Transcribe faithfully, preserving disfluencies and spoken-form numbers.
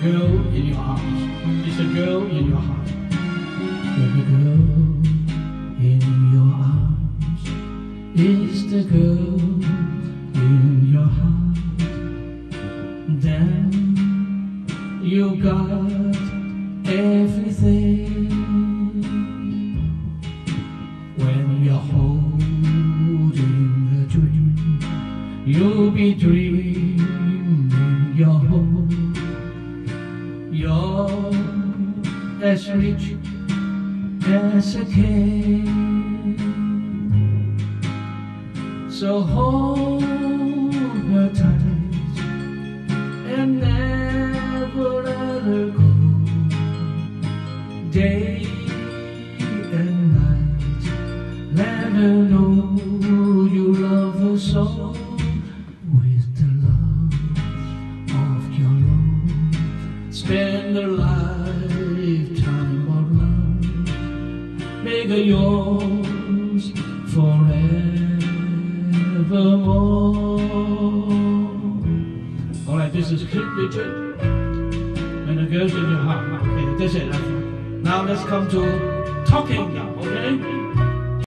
girl in your arms. It's the girl in your heart. Baby girl in your arms is the girl in your heart. Then you got everything. When you're holding a dream, you'll be dreaming your home. You're as rich as a king. So hold her tight and never let her go. Day and night, let her know you love her so. With the love of your love, spend a lifetime of love. Make her yours forevermore. Alright, this is Cliff Richard and the girls in your heart. Okay, that's it. Now let's come to talking now, okay?